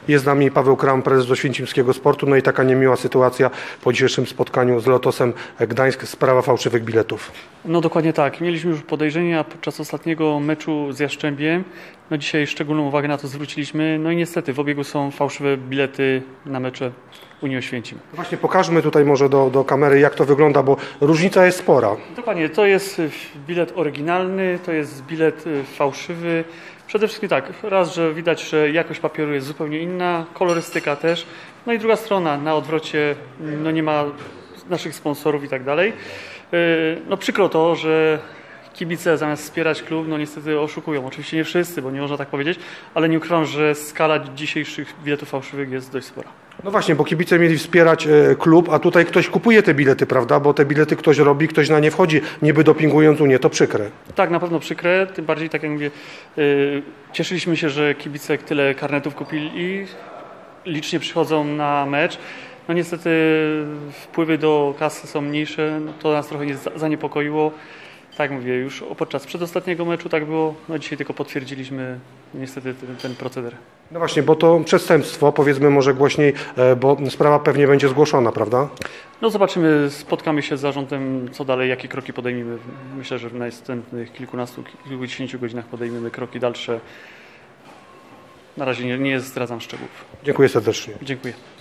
Jest z nami Paweł Kram, prezes Oświęcimskiego Sportu. No i taka niemiła sytuacja po dzisiejszym spotkaniu z Lotosem Gdańsk, sprawa fałszywych biletów. No dokładnie tak. Mieliśmy już podejrzenia podczas ostatniego meczu z Jastrzębiem. No dzisiaj szczególną uwagę na to zwróciliśmy. No i niestety w obiegu są fałszywe bilety na mecze Unii Oświęcim. Właśnie pokażmy tutaj może do kamery, jak to wygląda, bo różnica jest spora. Dokładnie, to jest bilet oryginalny, to jest bilet fałszywy. Przede wszystkim tak, raz, że widać, że jakość papieru jest zupełnie inna, kolorystyka też. No i druga strona, na odwrocie no nie ma naszych sponsorów i tak dalej. No przykro to, że kibice zamiast wspierać klub, no niestety oszukują. Oczywiście nie wszyscy, bo nie można tak powiedzieć, ale nie ukrywam, że skala dzisiejszych biletów fałszywych jest dość spora. No właśnie, bo kibice mieli wspierać klub, a tutaj ktoś kupuje te bilety, prawda? Bo te bilety ktoś robi, ktoś na nie wchodzi, niby dopingując Unię, to przykre. Tak, na pewno przykre, tym bardziej, tak jak mówię, cieszyliśmy się, że kibice tyle karnetów kupili, licznie przychodzą na mecz. No niestety wpływy do kasy są mniejsze, no to nas trochę zaniepokoiło. Tak mówię, już podczas przedostatniego meczu tak było, no dzisiaj tylko potwierdziliśmy niestety ten proceder. No właśnie, bo to przestępstwo, powiedzmy może głośniej, bo sprawa pewnie będzie zgłoszona, prawda? No zobaczymy, spotkamy się z zarządem, co dalej, jakie kroki podejmiemy. Myślę, że w następnych kilkudziesięciu godzinach podejmiemy kroki dalsze. Na razie nie zdradzam szczegółów. Dziękuję serdecznie. Dziękuję.